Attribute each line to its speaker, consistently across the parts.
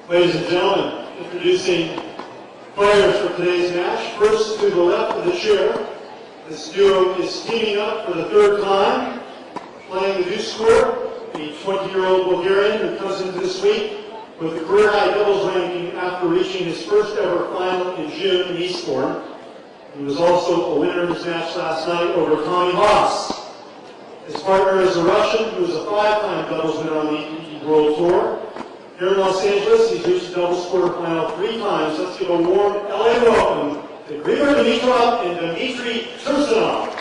Speaker 1: Ladies and gentlemen, introducing players for today's match. First, to the left of the chair, this duo is teaming up for the third time, playing the deuce score, the 20-year-old Bulgarian who comes into this week with a career-high doubles ranking after reaching his first ever final in June in Eastbourne. He was also a winner in his match last night over Tommy Haas. His partner is a Russian who is a 5-time doubles winner on the ATP World Tour. Here in Los Angeles, he's reached the doubles quarterfinal 3 times. Let's give a warm LA welcome to Grigor Dimitrov and Dmitry Tursunov.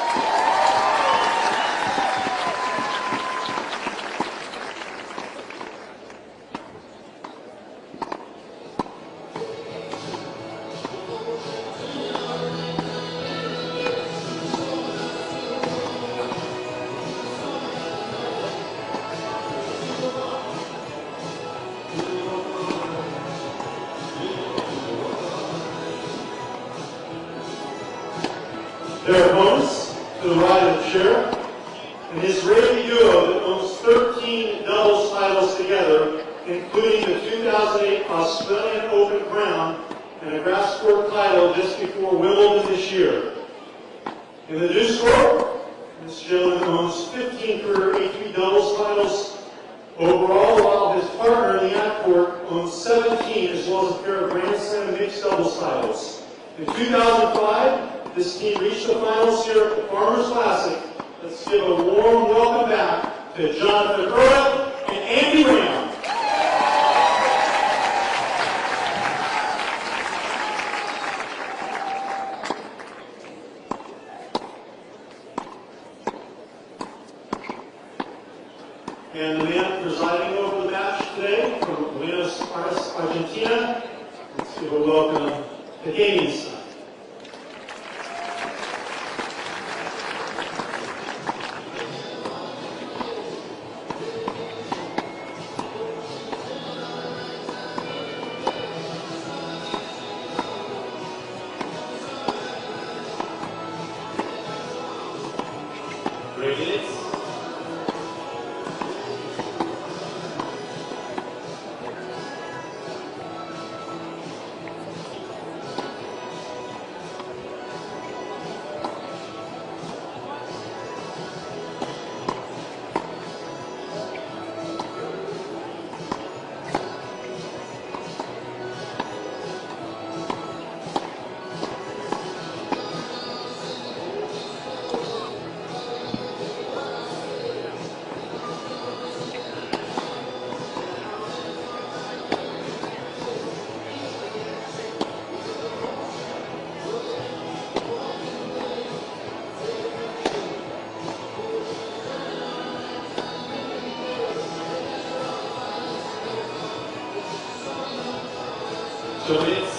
Speaker 1: Their opponents, to the right of the chair, an Israeli duo that owns 13 doubles titles together, including the 2008 Australian Open crown and a grass court title just before Wimbledon this year. In the deuce court, this gentleman owns 15 career ATP doubles titles overall, while his partner in the ad court owns 17, as well as a pair of Grand Slam mixed doubles titles. In 2005, this team reached the finals here at the Farmers Classic. Let's give a warm welcome back to Jonathan Earl and Andy Ram. And the man presiding over the match today from Buenos Aires, Argentina. Let's give a welcome to Gaming Son. So it's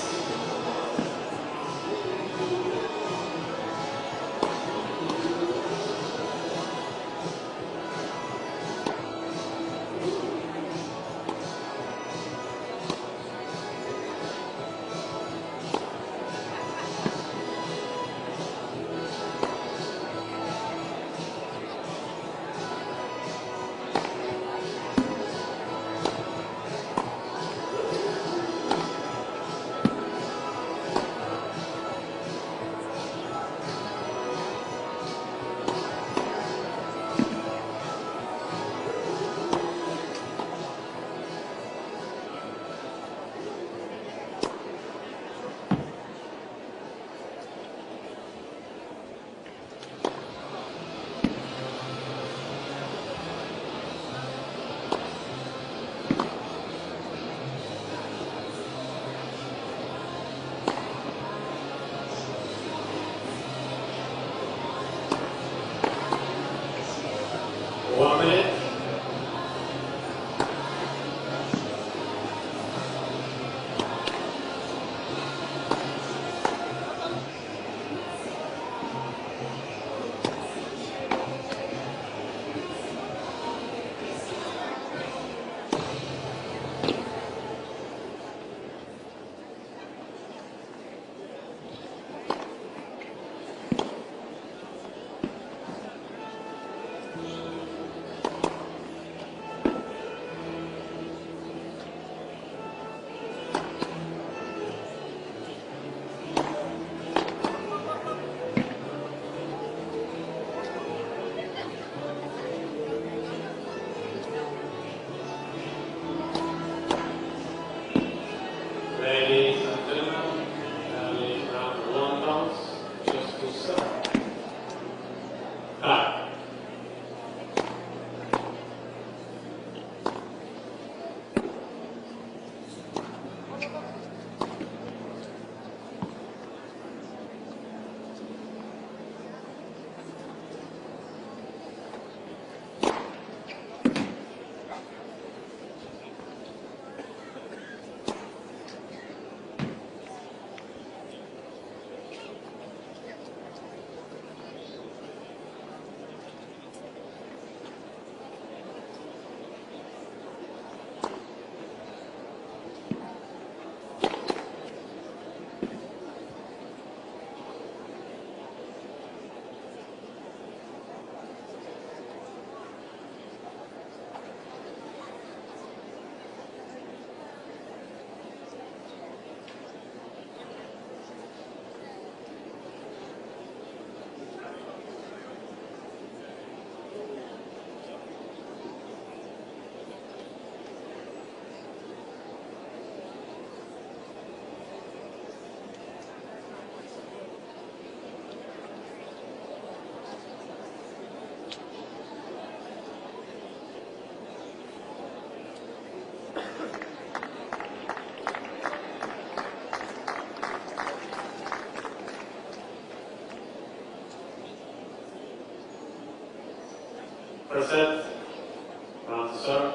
Speaker 1: First set, round to serve.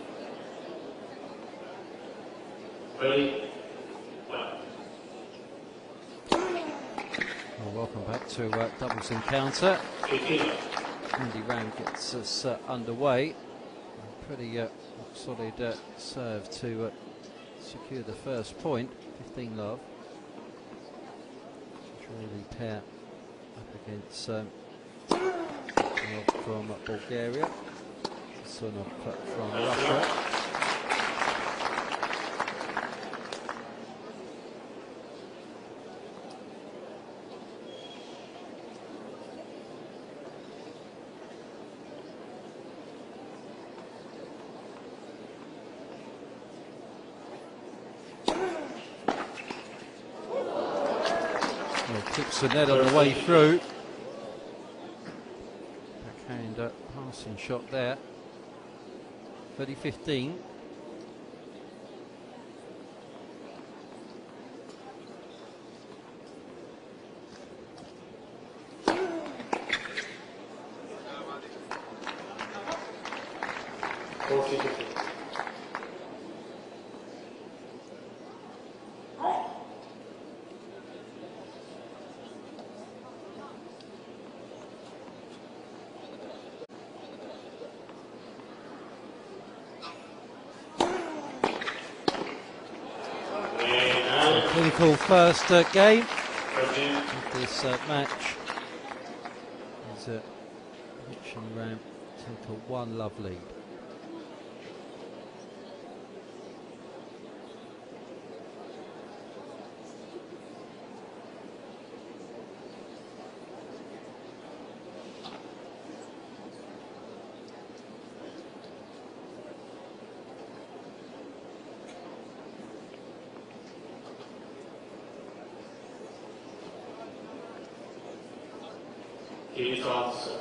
Speaker 1: Ready, one.
Speaker 2: Well, welcome back to doubles encounter.
Speaker 1: 15.
Speaker 2: Andy Ram gets us underway. Pretty solid serve to secure the first point. 15 love. Really pair up against from Bulgaria, Sunov from Russia. Keeps the net on the way through. Backhand passing shot there. 30-15. Clinical first game of this match. As Hitch and Ram take a 1 love lead.
Speaker 1: He's off, sir.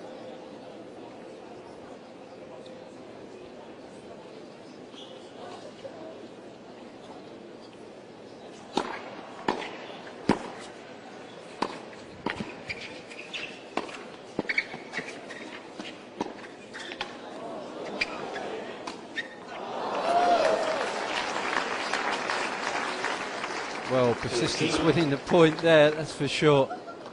Speaker 2: Well, persistence winning the point there, that's for sure.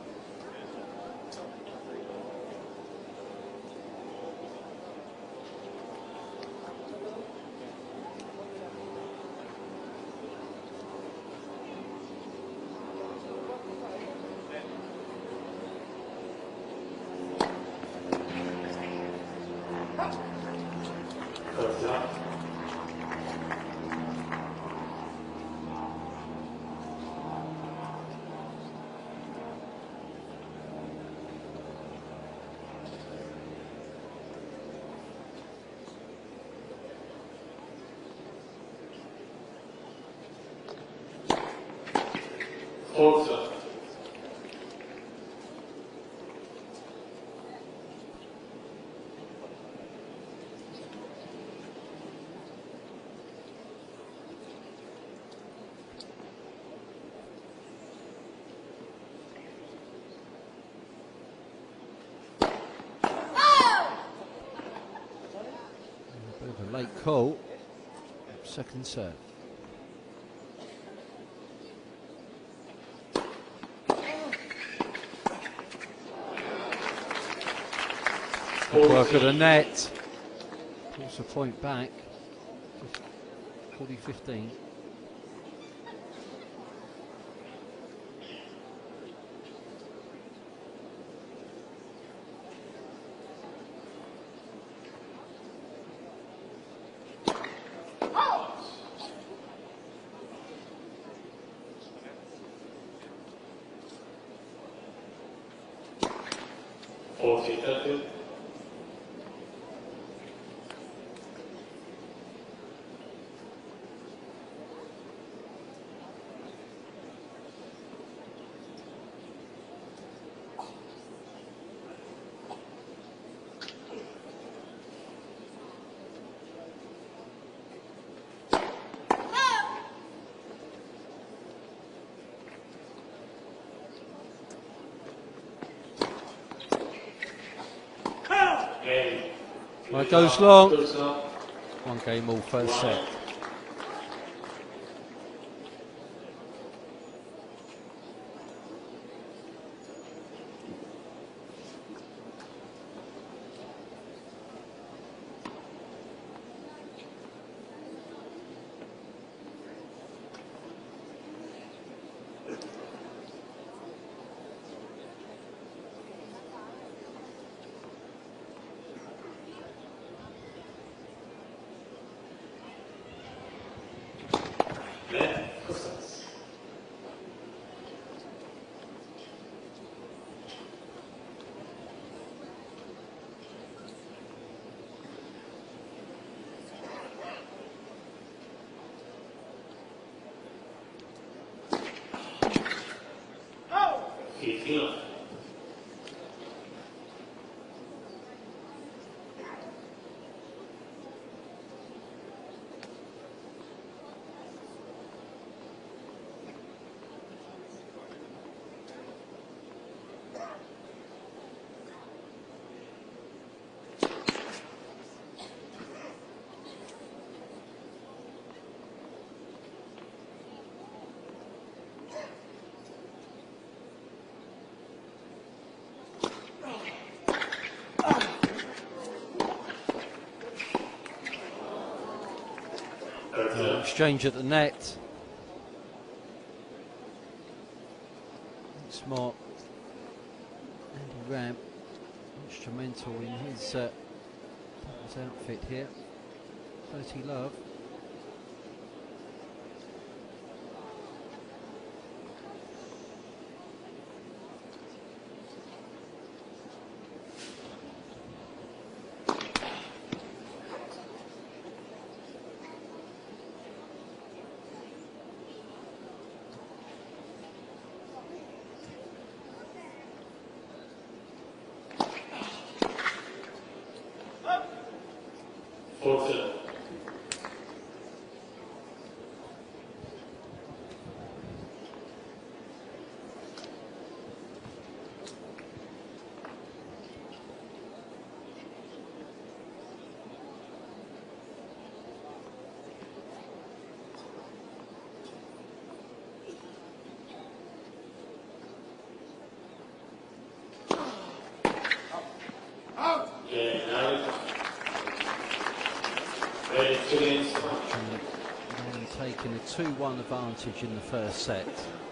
Speaker 1: Forza.
Speaker 2: A bit of a late call. Second serve. Good work of the net. Pulls the point back. 40-15. Well, it goes long.
Speaker 1: Goes long.
Speaker 2: 1 game all first set. Exchange at the net. Smart. Andy Ram, instrumental in his outfit here. 30 love. Taking a 2-1 advantage in the first set.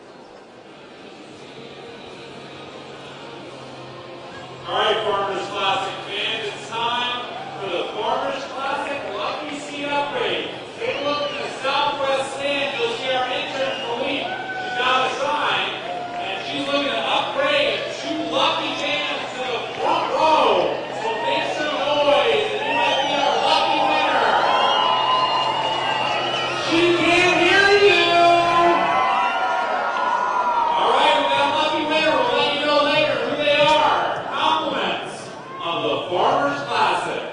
Speaker 3: All right, Farmers Classic fans, it's time for the Farmers Classic Lucky Seat Upgrade. Take a look in the southwest stand. You'll see our intern Malik. She's got a sign, and she's looking to upgrade 2 lucky fans to the front row. So make some noise, and you might be our lucky winner. She can't hear you. All right, we got a lucky winner. We'll let you know later who they are. Compliments of the Farmers Classic.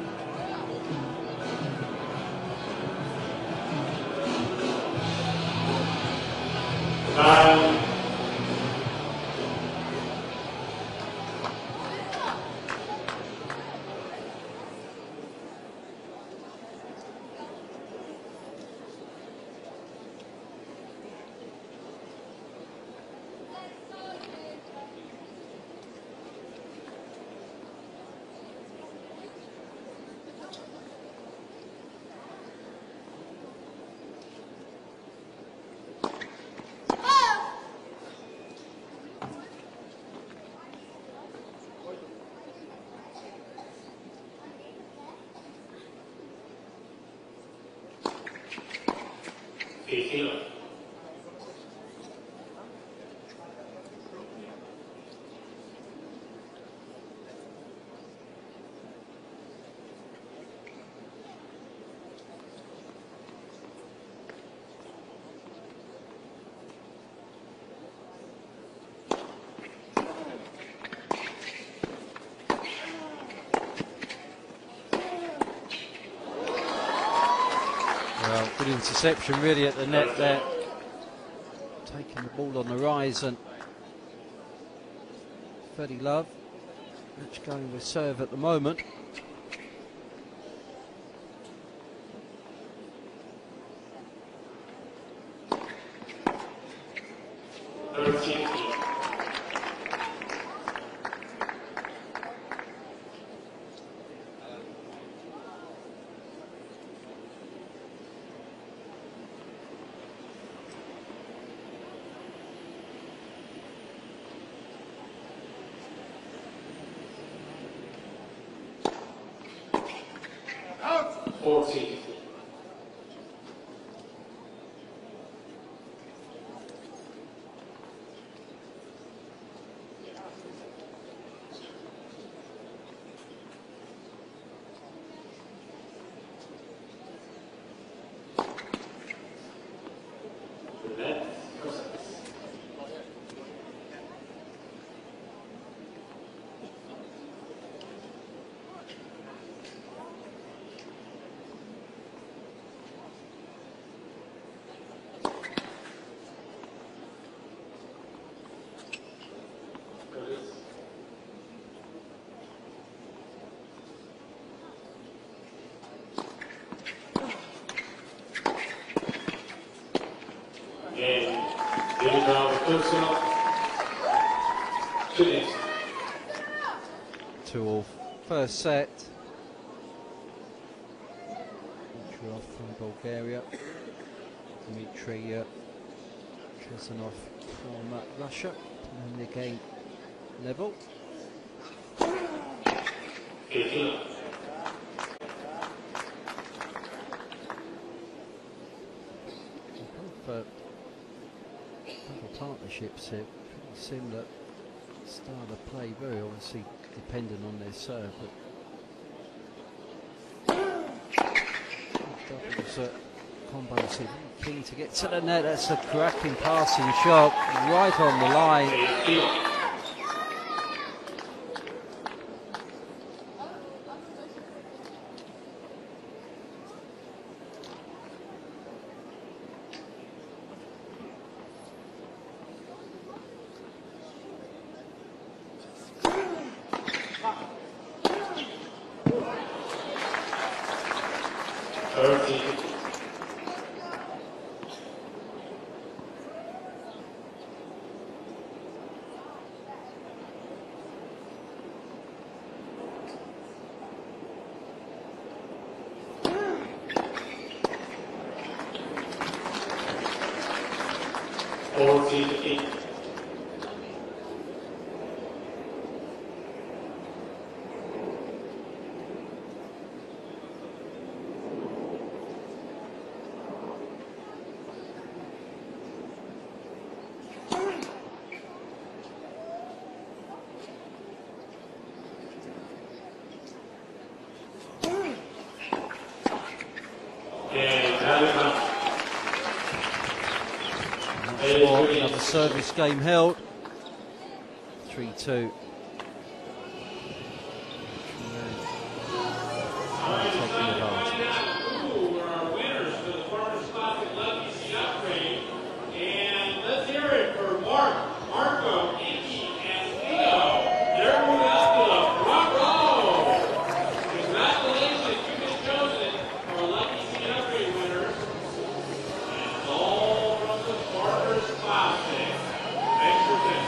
Speaker 2: Well, good interception really at the net there. Taking the ball on the rise, and Freddie Love. Match going with serve at the moment.
Speaker 3: 13 feet. Out. 14 feet. And David Brown puts up 2-8.
Speaker 2: 2-all first set. Dimitrov from Bulgaria. Dmitry Chesnov from Russia. And then again level.
Speaker 3: 18.
Speaker 2: But partnerships here, pretty similar style of play, very obviously dependent on their serve, but doubles combos here, keen to get to the net. That's a cracking passing shot right on the line.
Speaker 3: 18.
Speaker 2: Another service game held. 3-2. Taking advantage.
Speaker 3: Who are our winners for the Farmers Classic Lucky Seat Upgrade? And let's hear it for Mark, Marco, Inky, and Theo. They're moving up to the front row. Congratulations, you've been chosen for Lucky Seat Upgrade winners. And it's all from the Farmers Classic. Thanks for this.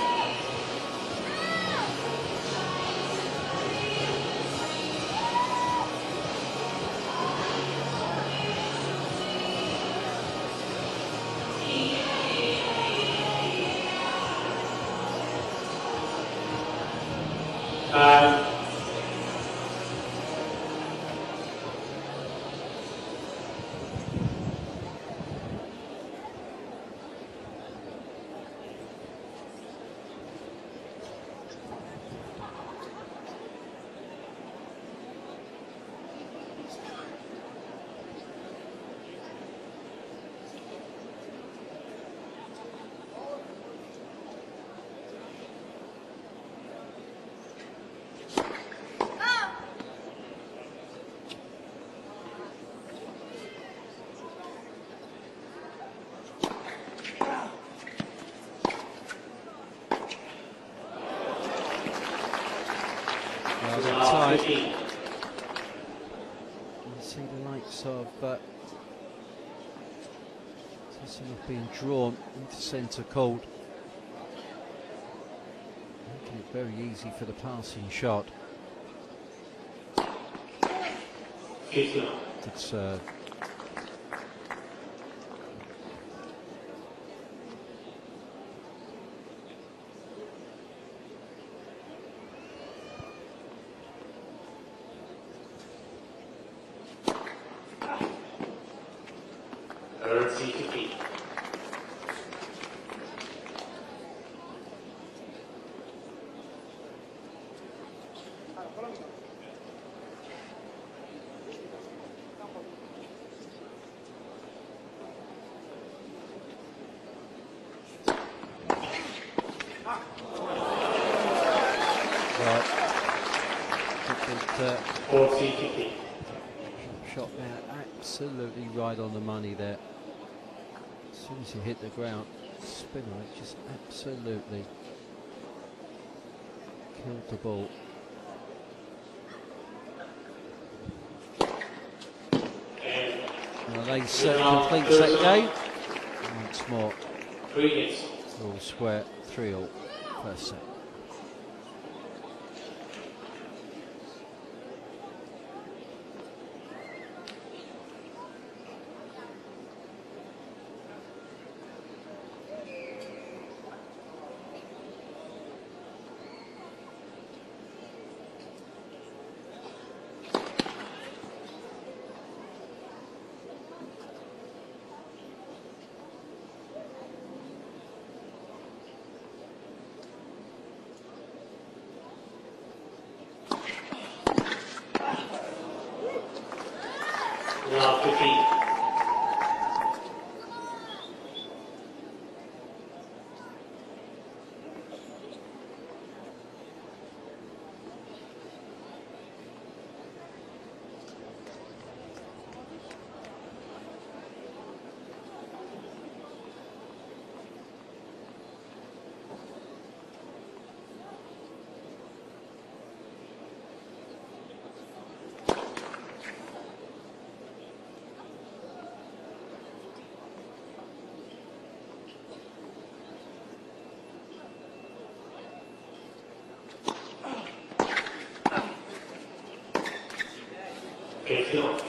Speaker 2: Time. You see the likes of Sissinov being drawn into centre court. very easy for the passing shot.
Speaker 3: 15.
Speaker 2: Good serve.
Speaker 3: Third CTP.
Speaker 2: Right.
Speaker 3: Fourth CTP.
Speaker 2: Shot there, absolutely right on the money there. As soon as he hit the ground, spinner it just absolutely killed the ball. Well, they completes that game. Once more,
Speaker 3: 3 hits.
Speaker 2: all square, 3-all, first set.
Speaker 3: Now 15. Okay, Phil.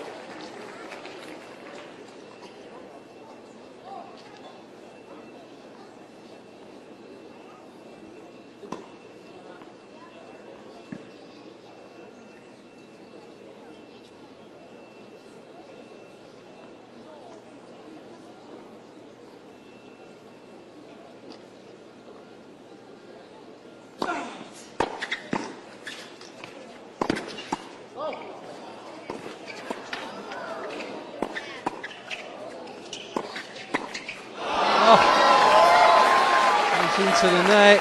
Speaker 2: Into the net.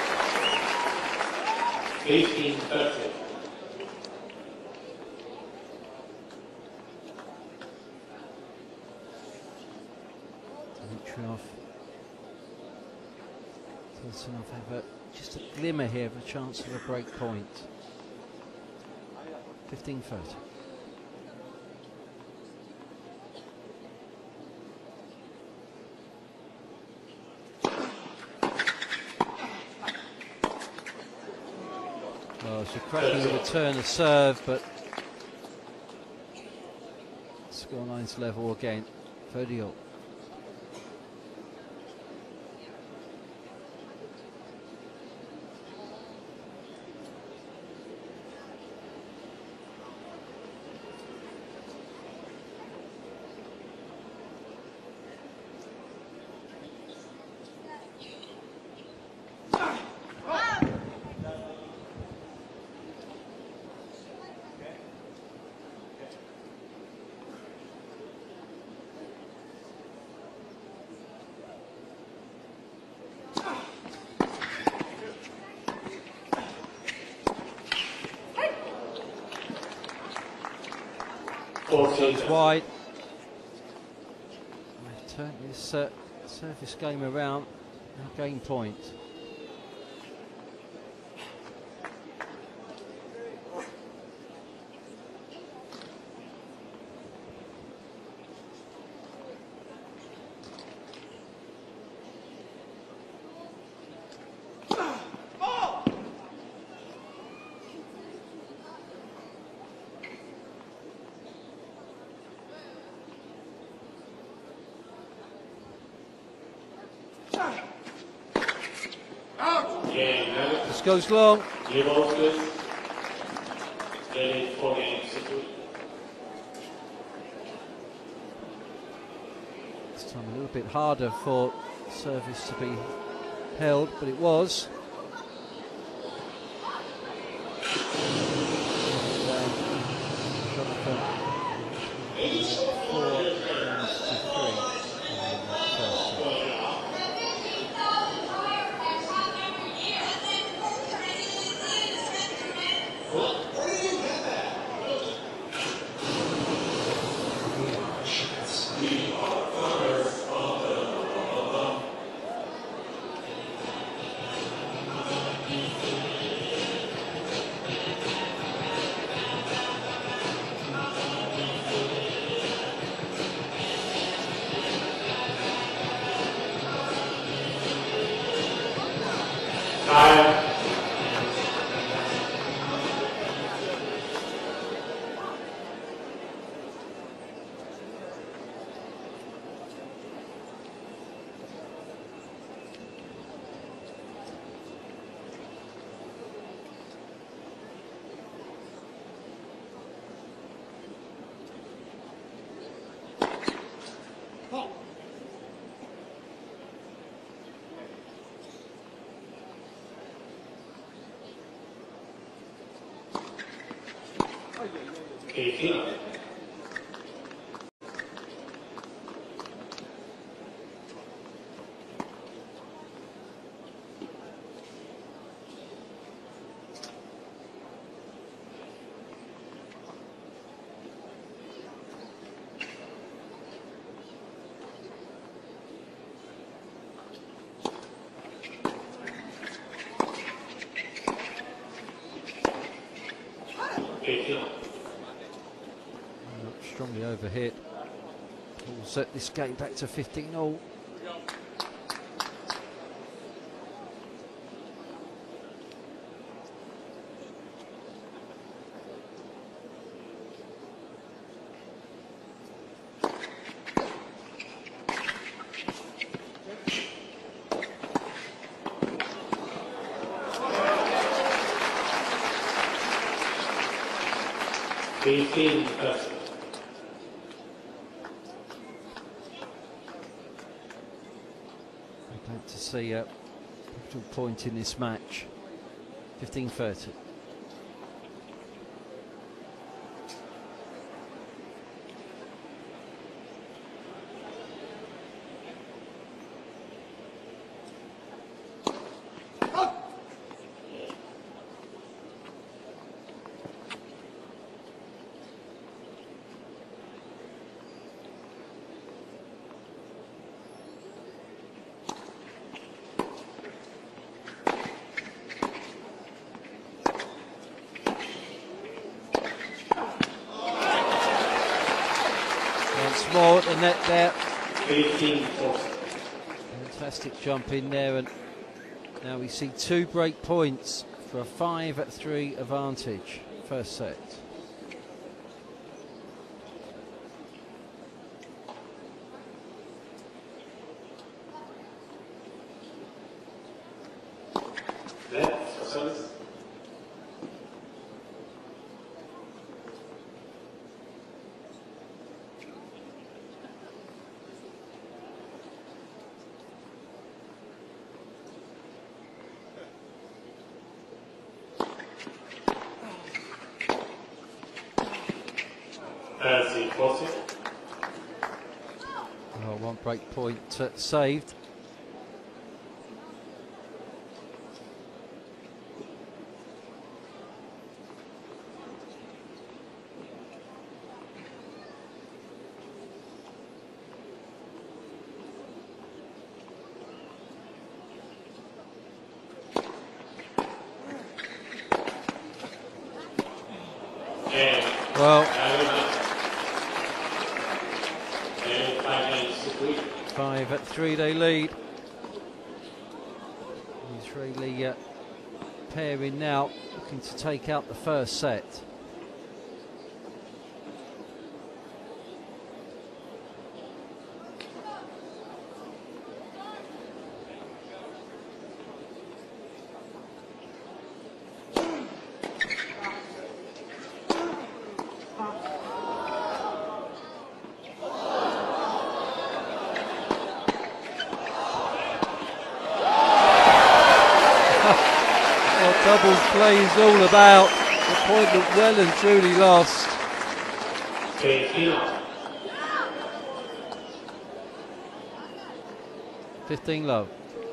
Speaker 3: 15-30.
Speaker 2: Dimitrov does enough have just a glimmer here of a chance of a break point. 15-30. Well, it's a cracking return of serve, but scoreline's level again. 30-all. Goes wide. They've turned this service game around. Now game point. goes long.
Speaker 3: Lebowski's leading 4 games to 3.
Speaker 2: This time a little bit harder for service to be held, but it was. Jonathan, 4 games to 3 in that first set.
Speaker 3: 18.
Speaker 2: Strongly overhit. Will set this game back to 15-all. I'd like to see a pivotal point in this match. 15-30. More at the net there.
Speaker 3: 18.
Speaker 2: Fantastic jump in there, and now we see 2 break points for a 5-3 advantage. First set. Well, 1 break point saved. Well, 5-3 they lead. He's really pairing now, looking to take out the first set. doubles play is all about. The point that well and truly lost.
Speaker 1: 15 all.
Speaker 2: 15 love.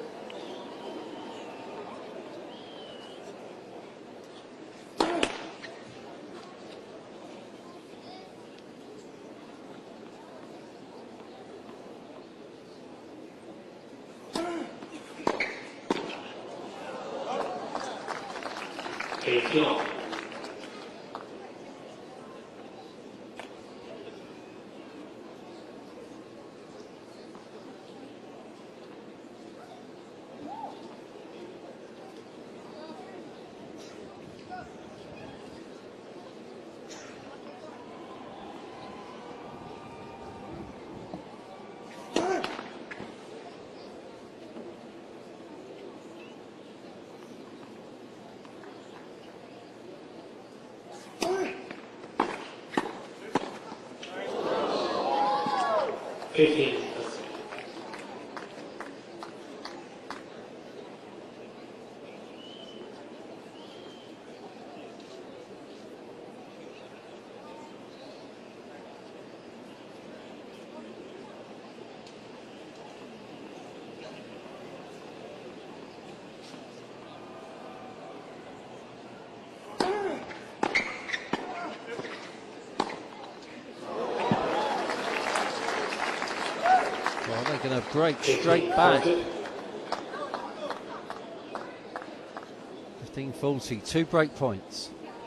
Speaker 2: Well, they're going to break straight back. 15-40, 2 break points.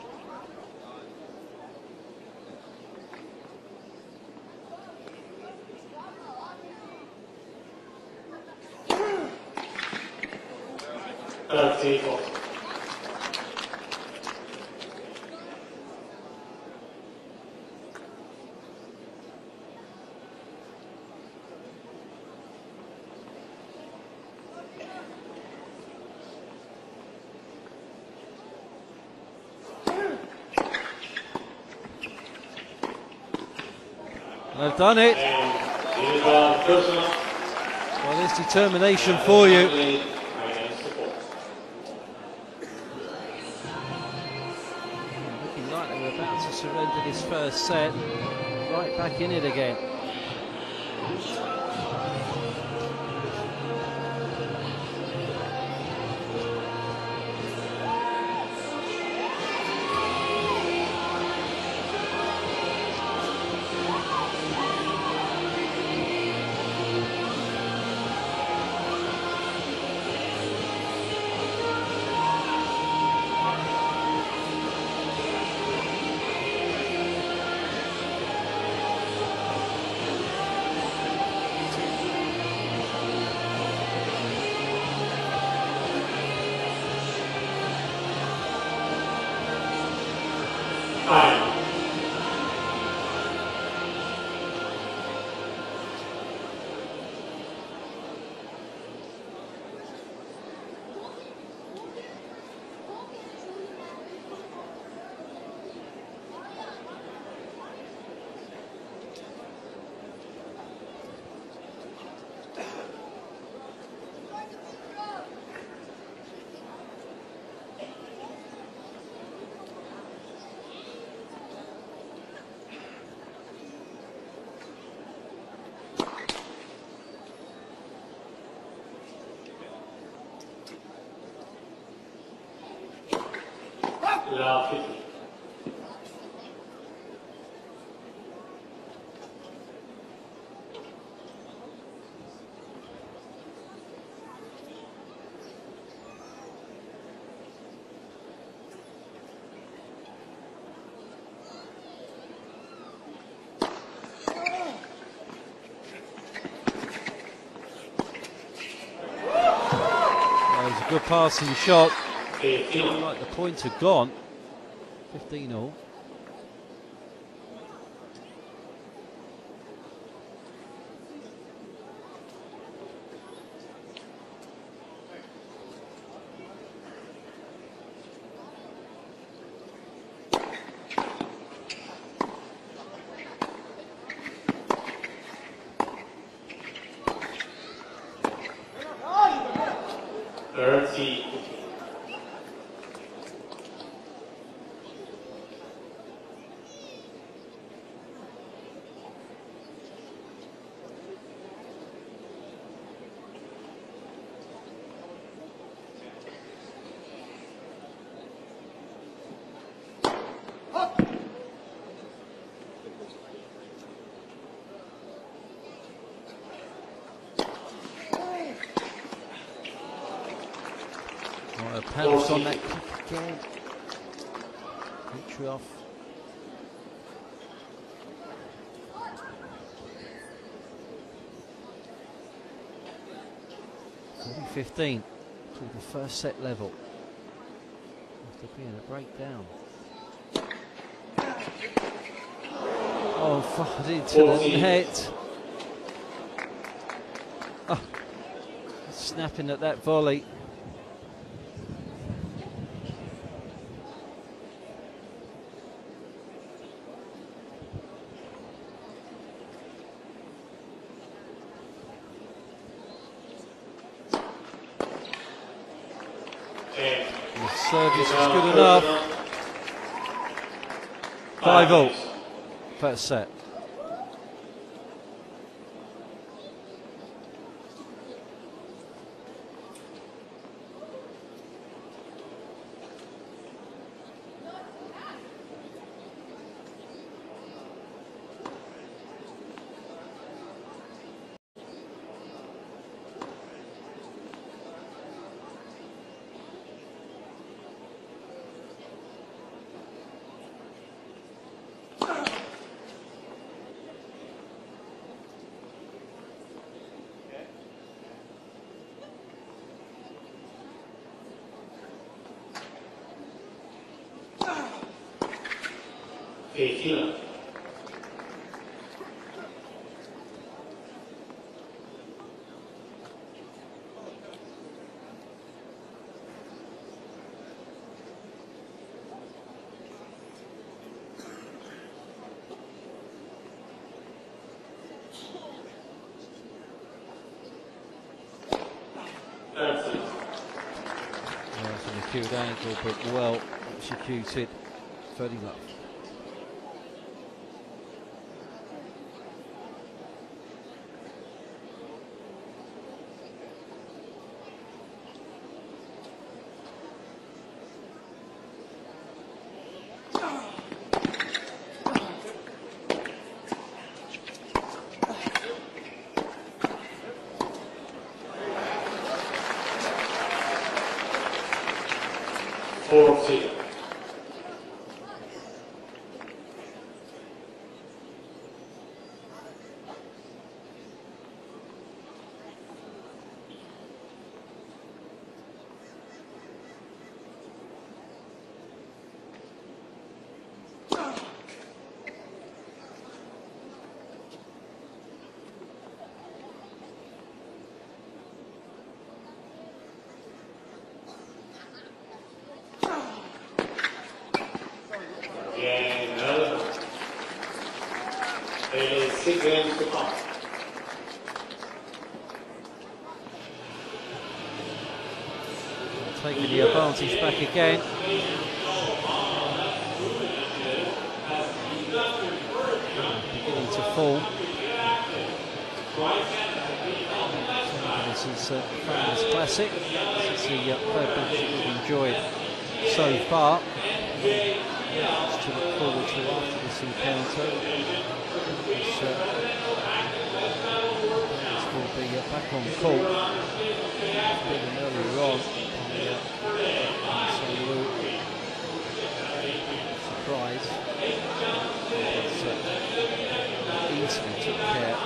Speaker 2: They've done it. Well, there's determination for you. Looking like they were about to surrender this first set. Right back in it again. Good passing shot. Feeling like the points had gone. 15 all. pounced on that kick again. Dimitrov. (40-15) to the first set level. After being a breakdown. Oh, fired into the net. Oh, snapping at that volley. The service is good enough. 5-all. First set. That's an acute ankle, but well executed. 30 love. Taking the advantage back again. Beginning to fall. This is Farmers Classic. This is the third match that we've enjoyed so far. Much to look forward to after this encounter. This will be back on court. Been earlier on. Surprise. Easily took care of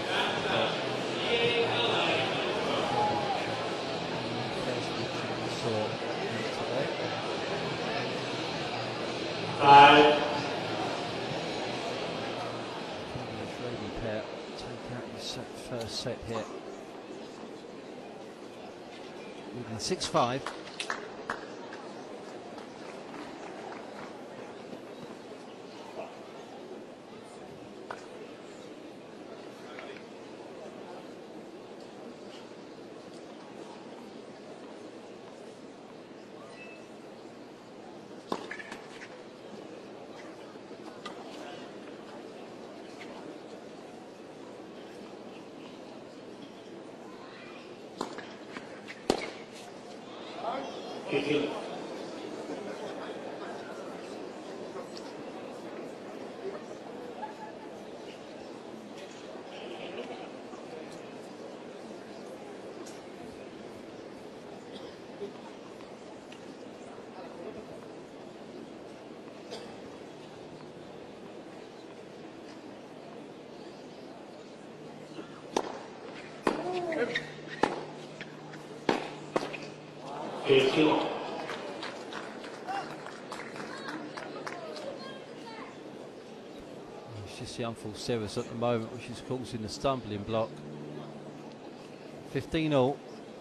Speaker 2: first match that we saw today.
Speaker 1: 5.
Speaker 2: The Brady pair take out the first set here. Leading 6-5.
Speaker 3: 18 all.
Speaker 2: It's just the unfull service at the moment which is causing the stumbling block. 15 all.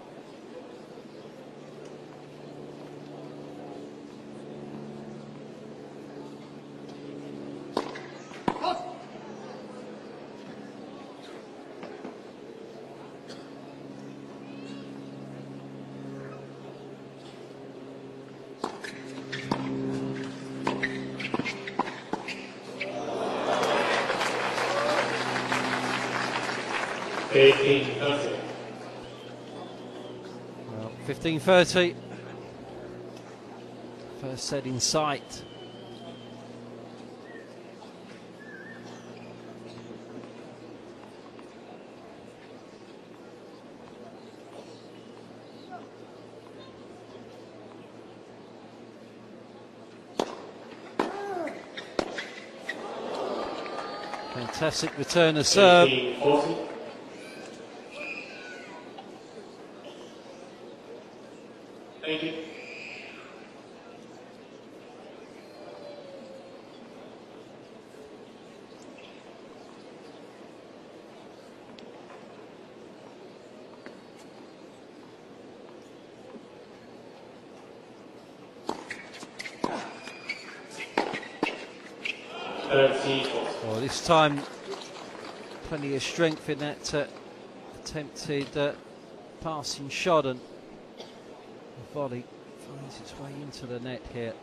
Speaker 2: Well, 15-30. First set in sight. Fantastic return of serve.
Speaker 3: 18-40. Thank you.
Speaker 2: Well, this time, plenty of strength in that attempted passing shot, and the volley finds its way into the net here.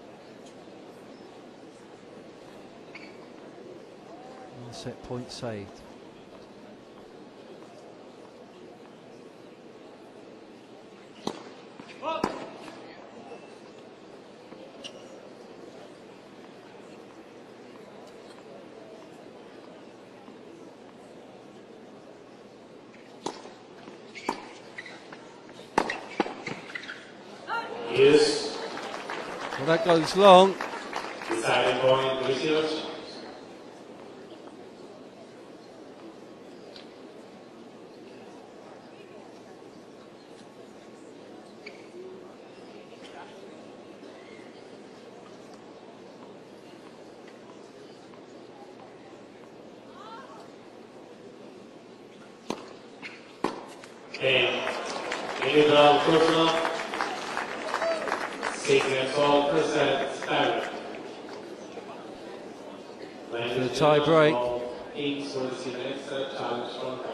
Speaker 2: One set point saved.
Speaker 3: Yes.
Speaker 2: Well, that goes long.
Speaker 3: Deciding point, receivers. And individual personal. Taking a 12% standard.
Speaker 2: For the tie break.
Speaker 3: Each will receive an extra challenge from her.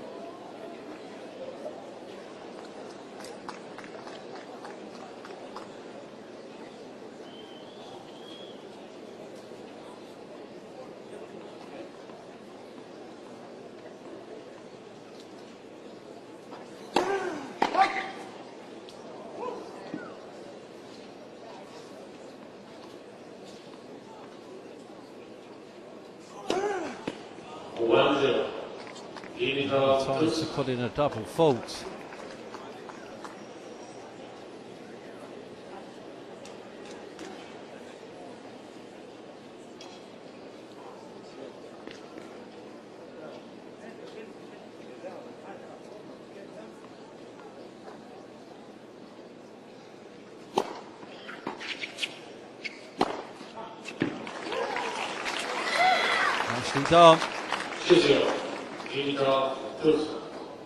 Speaker 2: Time to put in a double fault. Nicely done.
Speaker 3: 2-0. Individual personal.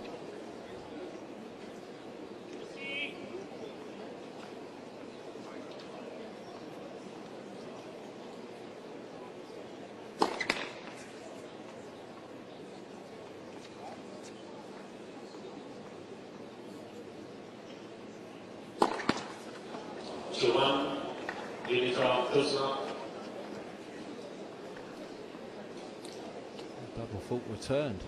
Speaker 2: Double fault returned.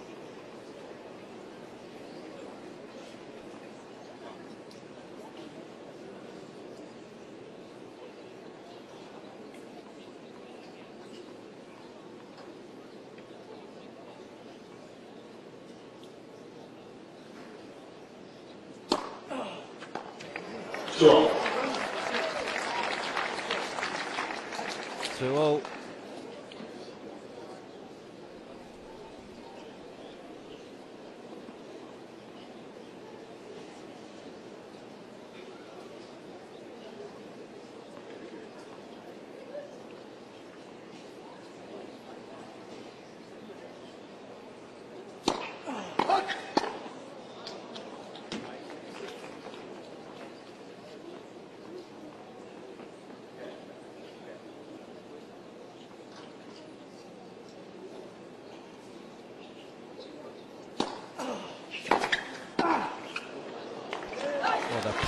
Speaker 3: Sure.
Speaker 2: 2-all.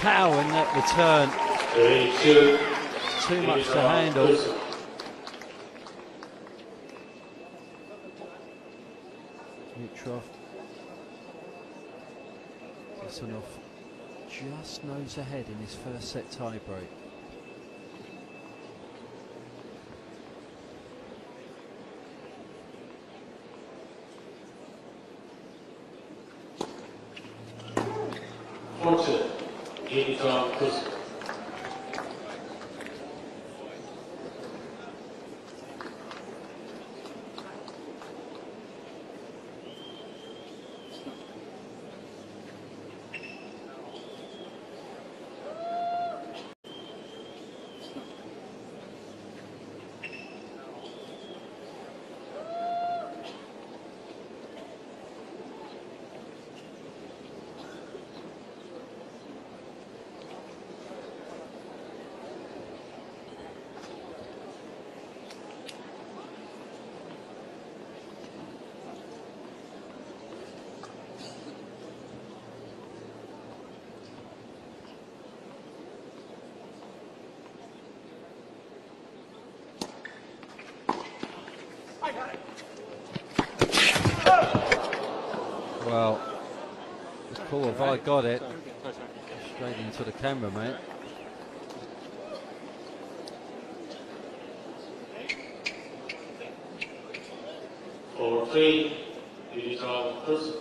Speaker 2: power in that return.
Speaker 1: 32.
Speaker 2: Too much to handle. Dimitrov. Gustinov just nose ahead in his first set tie break.
Speaker 1: Fortune. Dimitrov Kuznetsov.
Speaker 2: Well, Paul, if I got it, straight into the camera, mate.
Speaker 1: For 3, Dimitrov Kuznetsov.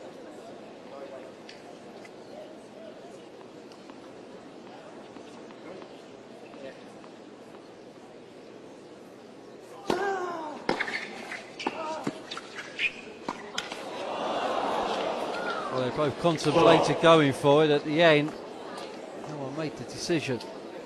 Speaker 2: Well, they both contemplated going for it at the end. No one made the decision.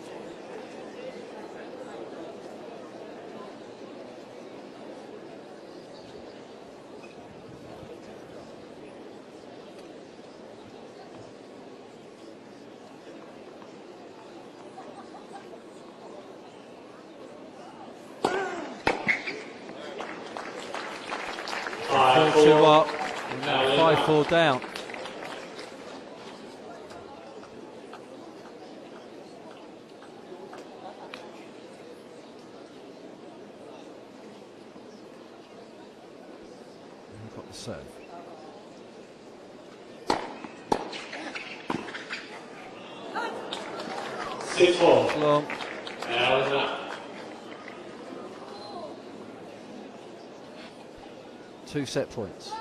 Speaker 2: Two up, and now 5-4 down. And got the serve.
Speaker 1: Six balls.
Speaker 2: Long.
Speaker 1: Now is up.
Speaker 2: 2 set points.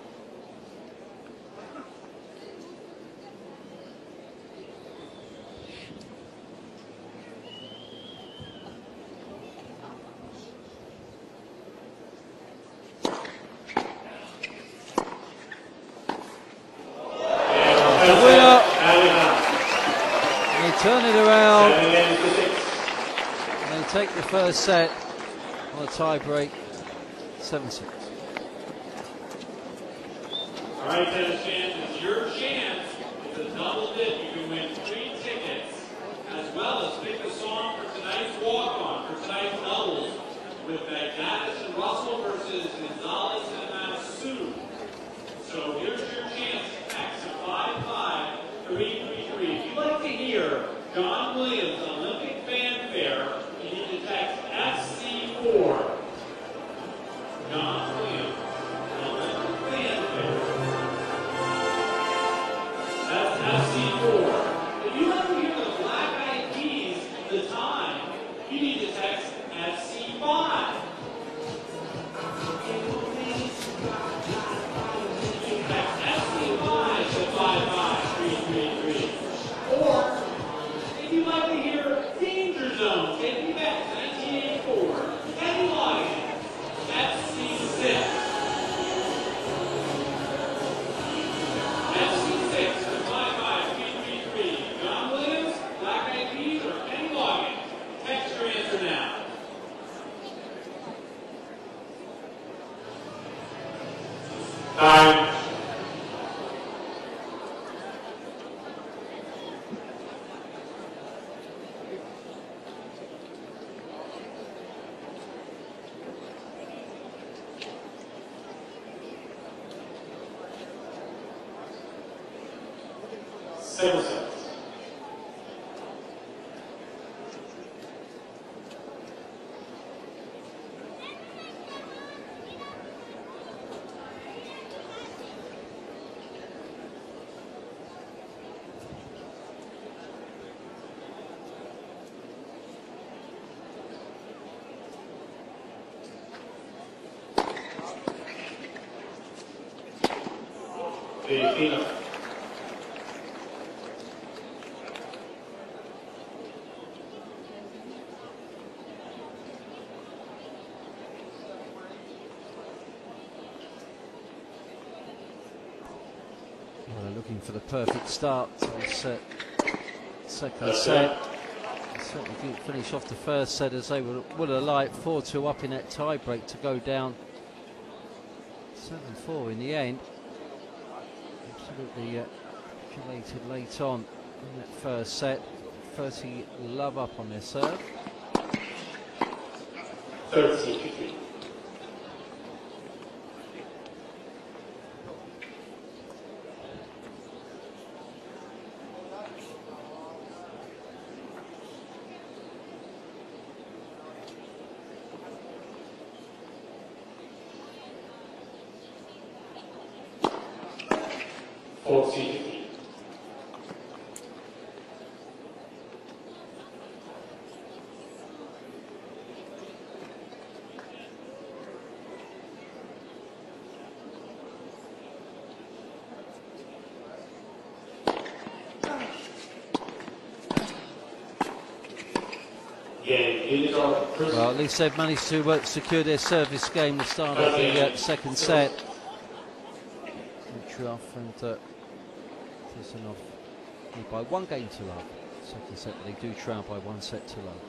Speaker 2: The winner. They turn it around. They take the first set on a tie break, 7-6.
Speaker 3: All right, tennis fans, it's your chance. It's a double dip. You can win 3 tickets, as well as pick the song for tonight's walk-on, for tonight's doubles, with McManus and Russell versus Gonzalez and Matsu. So here's your chance. Text to 55333. If you'd like to hear John Williams' Olympic fanfare, you need to text FC4. John Williams, Olympic fanfare. That's FC4. If you'd like to hear the Black Eyed Peas, The Time, you need to text FC5. Text FC5 to 55333. Or, if you'd like to hear Danger Zone, take me back to 1984, Kenny Loggins, FC6. FC6 to 55333. John Williams, Black Eyed Peas, or Kenny Loggins. Text your answer now.
Speaker 1: Time. Seven seconds. Filipino.
Speaker 2: Well, they're looking for the perfect start to this second set. Certainly didn't finish off the first set as they would have liked. 4-2 up in that tie break to go down 7-4 in the end. Absolutely calculated late on in that first set. 30 love up on their serve.
Speaker 1: 13-15.
Speaker 2: Well, at least they've managed to secure their service game the start of the second set. Dimitrov and Tisanov lead by 1 game to love. Second set, but they do trail by 1 set to love.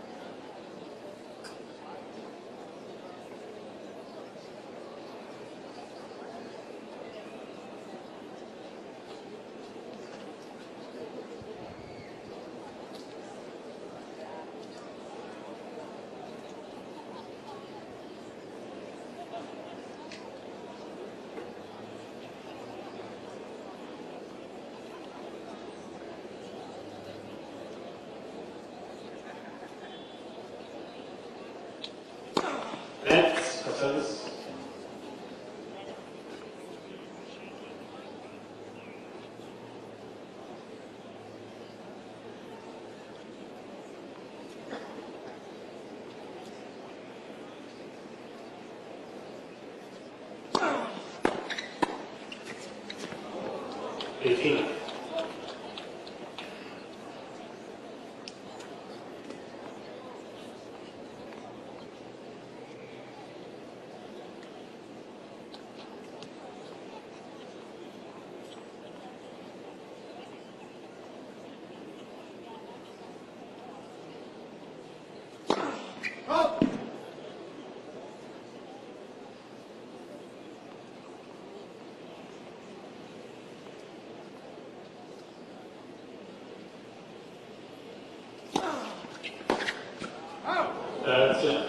Speaker 2: That's it.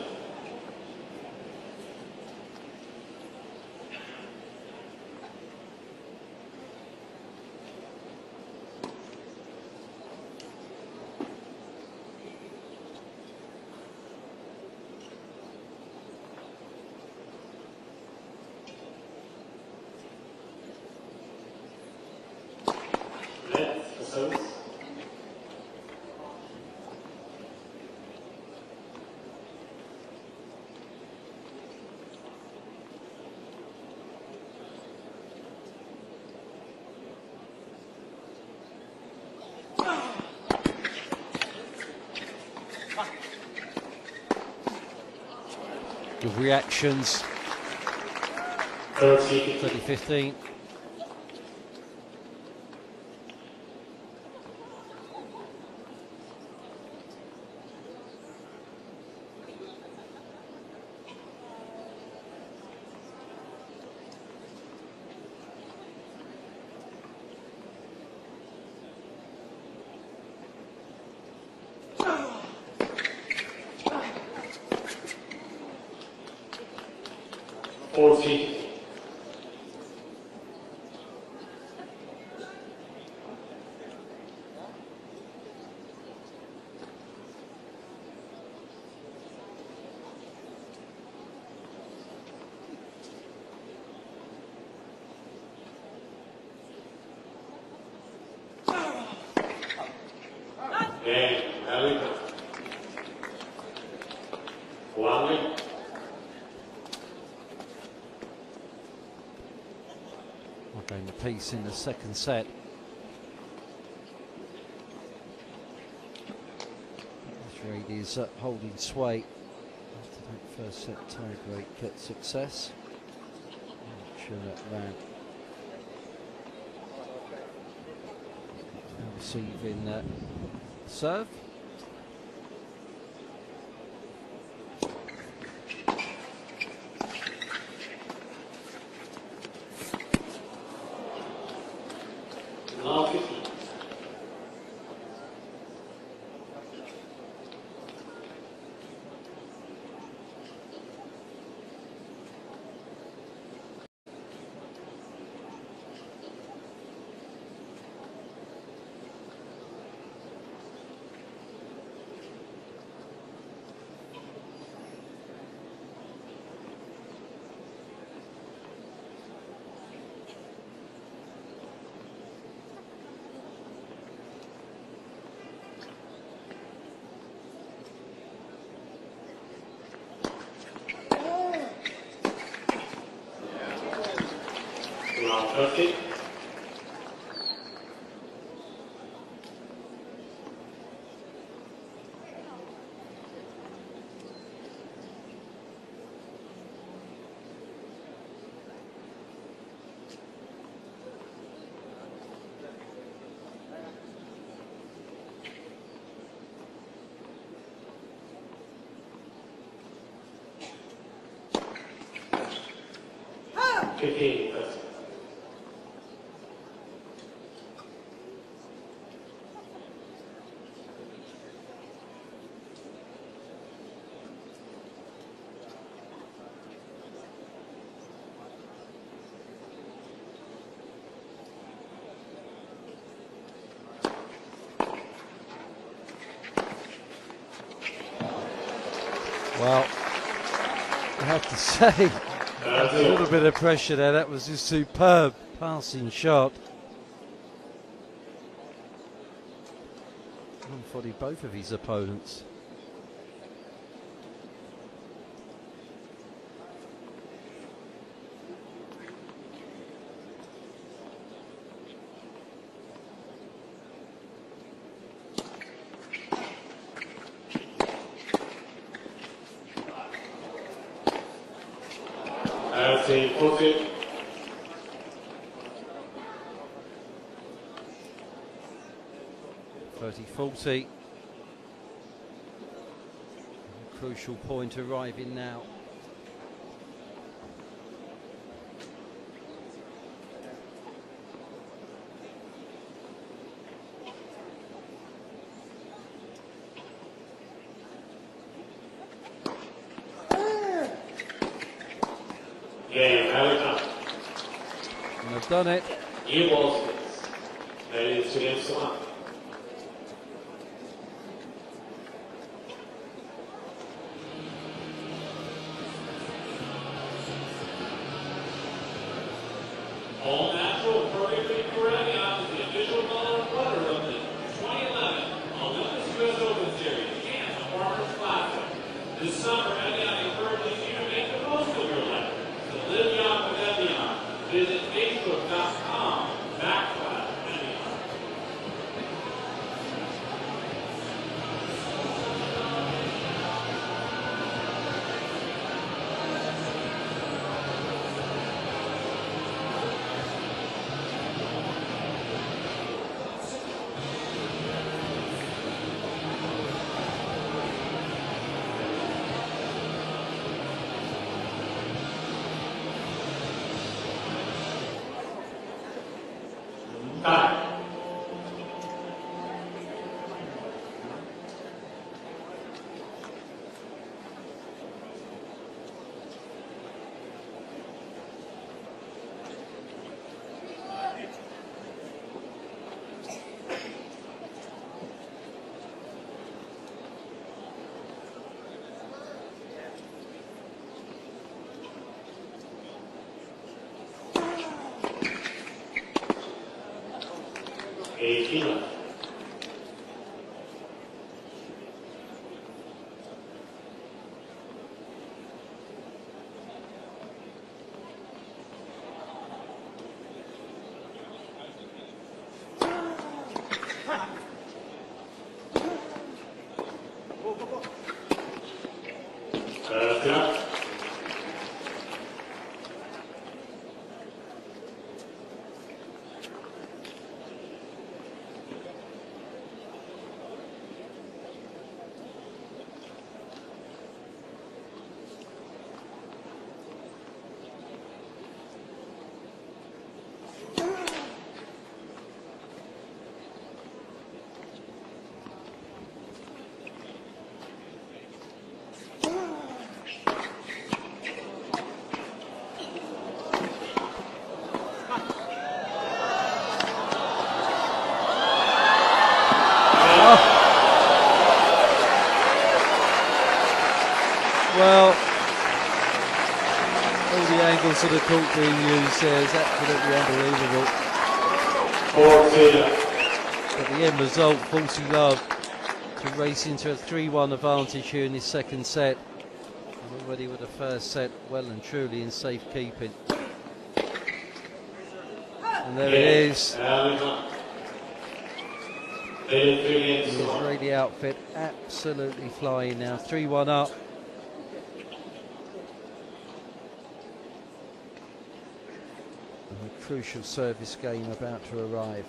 Speaker 2: Next, service. Good reactions. 30-15. Going the piece in the second set. This raid is holding sway after that first set tie break success. Not sure that ran. Now receiving serve.
Speaker 1: Okay. Okay.
Speaker 2: Well, I have to say, a little bit of pressure there. That was a superb passing shot. Unfortunately, both of his opponents.
Speaker 1: Okay.
Speaker 2: 30-40. Crucial point arriving now.
Speaker 1: Game, time.
Speaker 2: And they've done it.
Speaker 1: You lost this. That is against one.
Speaker 3: All natural, perfectly correct. Out is the official color and letter of the 2011 Olympus U.S. Open Series and the Farmers Classic. This summer, Evian encourages you to make the most of your life. To live young with Evian, visit Facebook.com/Evian.
Speaker 1: Time. Kilo.
Speaker 2: All the angles of the court being used there is absolutely unbelievable.
Speaker 1: 40.
Speaker 2: But the end result, 40 love to race into a 3-1 advantage here in this second set. And already with the first set well and truly in safekeeping. And there it is. The Israeli outfit absolutely flying now. 3-1 up. And a crucial service game about to arrive.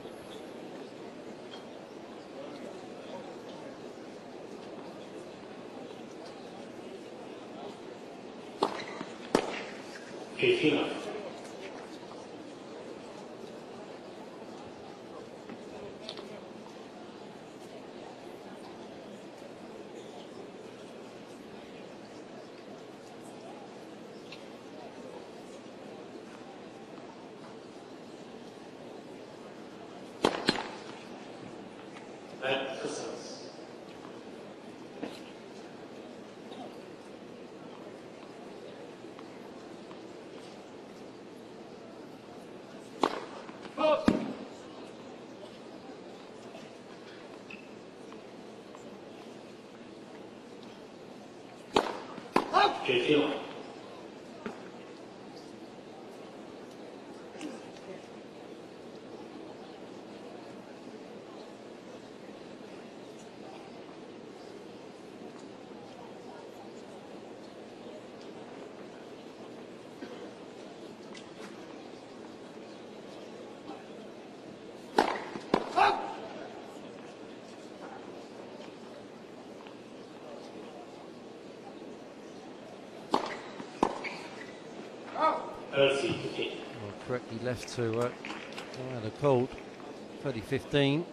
Speaker 2: Well, correctly left to the cold. 30-15.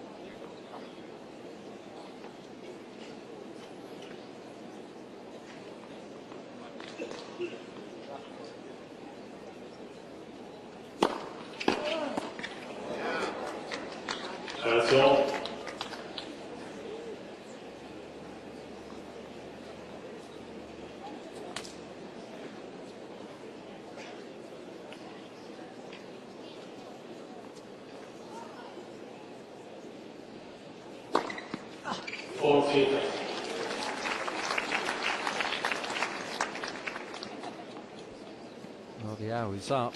Speaker 2: Well, the hour is up.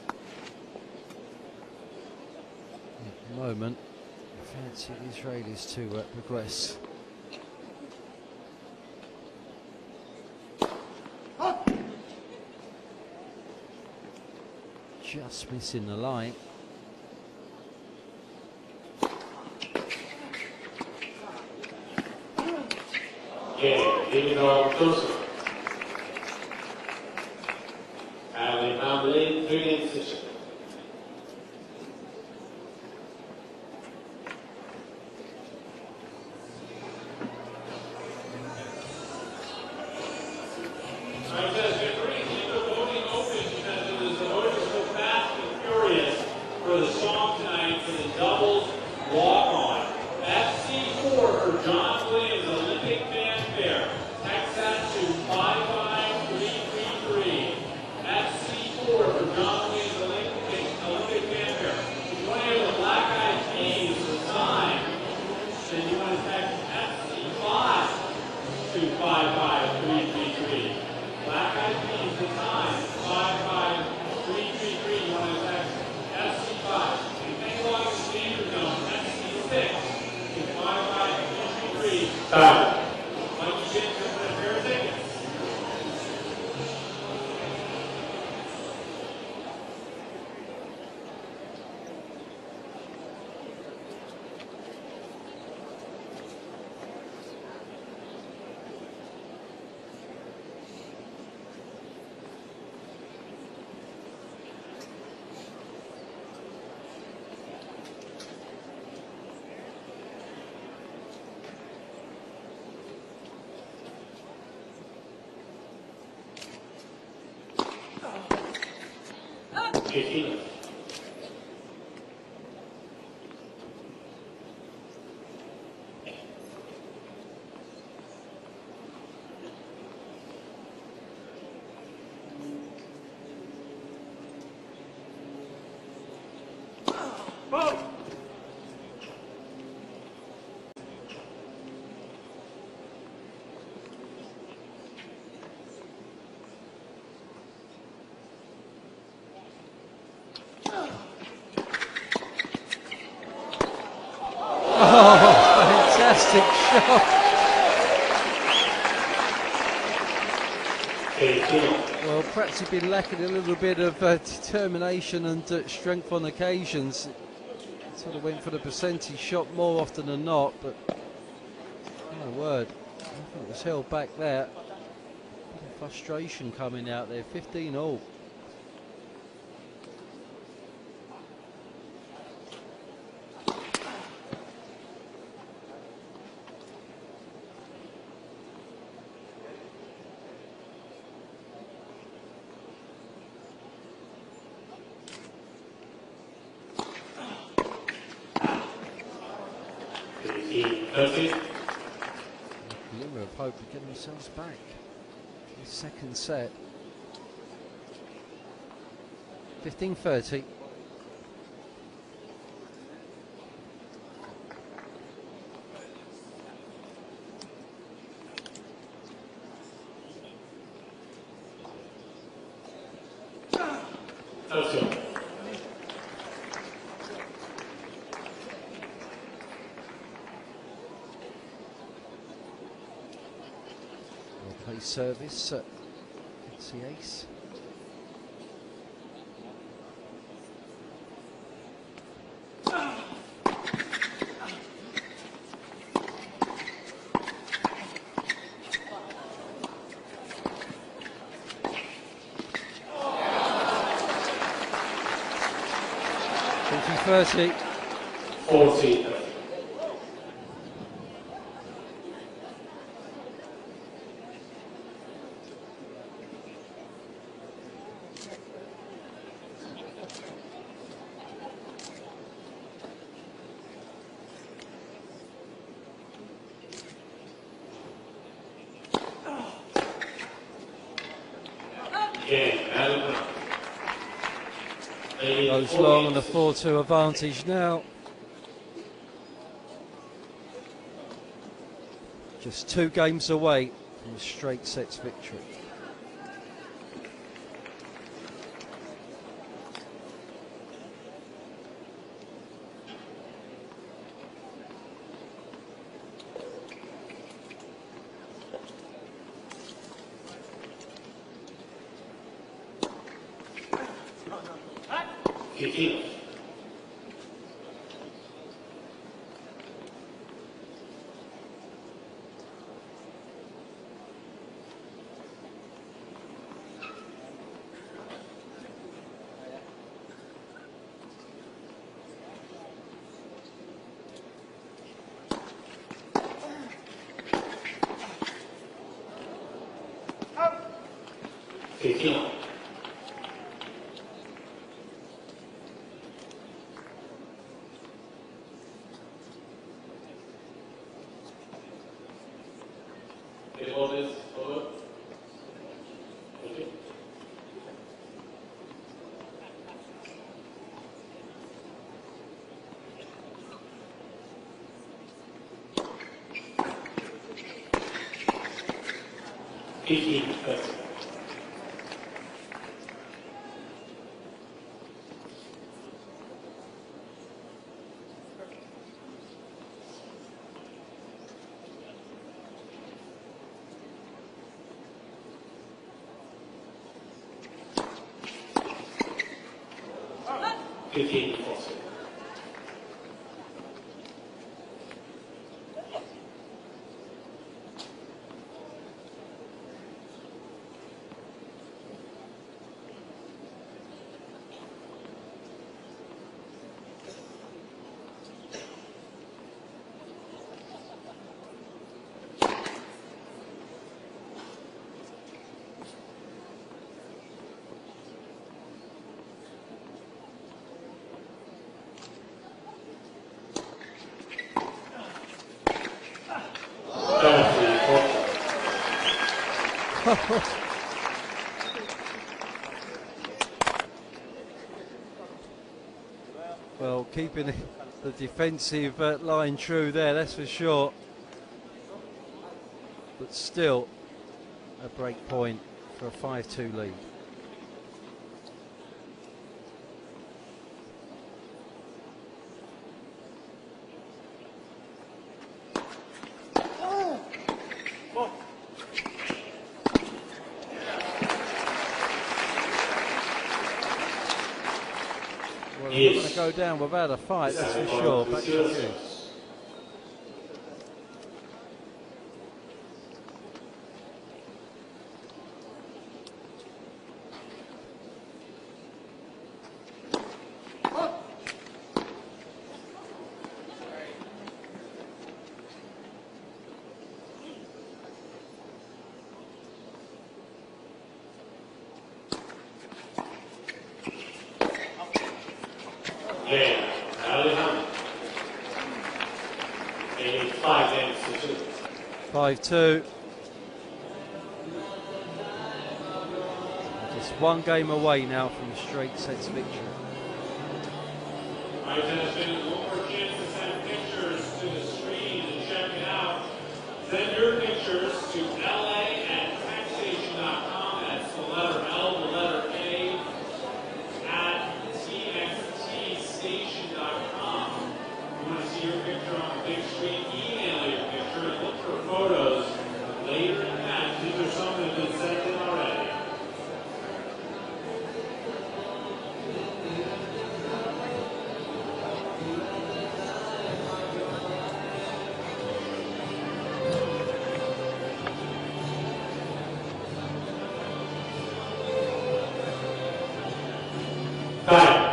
Speaker 2: At the moment, I fancy the Israelis to progress. Just missing the line. Oh, fantastic shot.
Speaker 3: 18.
Speaker 2: Well, perhaps he'd been lacking a little bit of determination and strength on occasions. Sort of went for the percentage shot more often than not, but my word, I think it was held back there. A bit of frustration coming out there, 15 all. Glimmer of hope of getting themselves back. The second set. 15-30. Play service, it's the ace. $40.
Speaker 3: 40.
Speaker 2: Goes long on the 4-2 advantage now. Just 2 games away from a straight sets victory. Well, keeping the defensive line true there, that's for sure. But still, a break point for a 5-2 lead. Well, they're not going to go down without a fight, that's for sure. Back to you.
Speaker 1: Yeah, Alejandro. 5 games to 2.
Speaker 2: 5-2. Just one game away now from a straight sets victory.
Speaker 3: All right, Dennis, one more chance to send pictures to the screen and check it out. Send your pictures to la@taxstation.com. That's the letter L, the letter A, at txtstation.com. You want to see your picture on the big screen, email your picture and look for photos later in the match. These are some that have been sent in already. Time.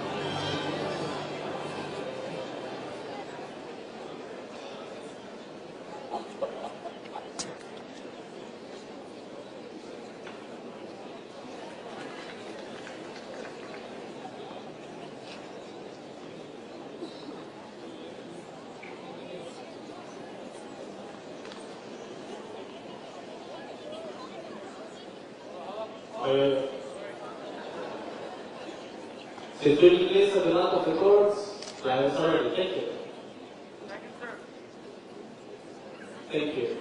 Speaker 4: Se tu in inglese have a lot of records, I'm sorry, thank you. Thank you.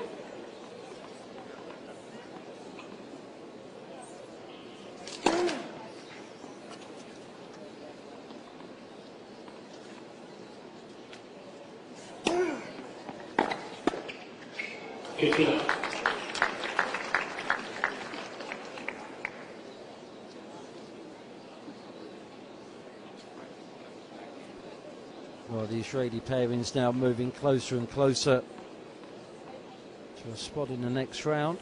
Speaker 2: Well, the Israeli pairings now moving closer and closer to a spot in the next round.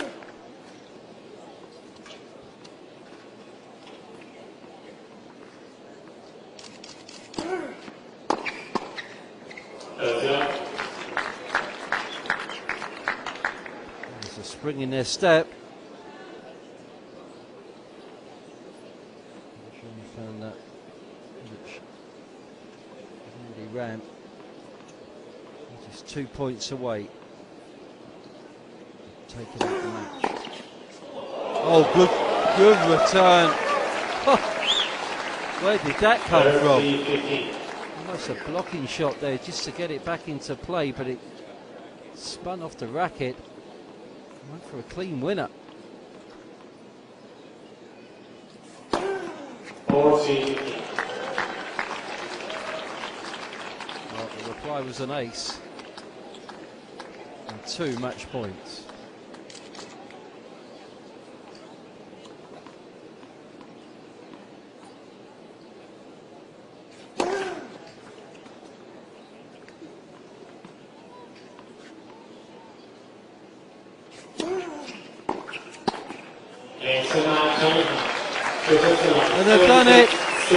Speaker 2: There's a spring in their step. I'm sure you found that. Ram, just 2 points away, taking out the match. Oh, good return. Where did that come from? Almost a blocking shot there just to get it back into play, but it spun off the racket. Went for a clean winner.
Speaker 1: 14.
Speaker 2: The reply was an ace and 2 match points. And they've done it.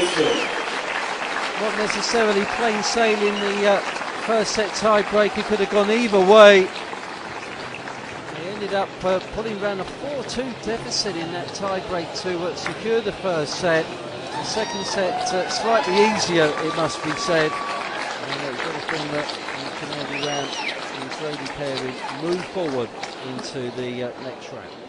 Speaker 2: Not necessarily plain sailing. The first set tiebreaker could have gone either way. They ended up pulling around a 4-2 deficit in that tiebreak to secure the first set. The second set slightly easier, it must be said. And it's everything that the Canadian round, the Israeli pairing move forward into the next round.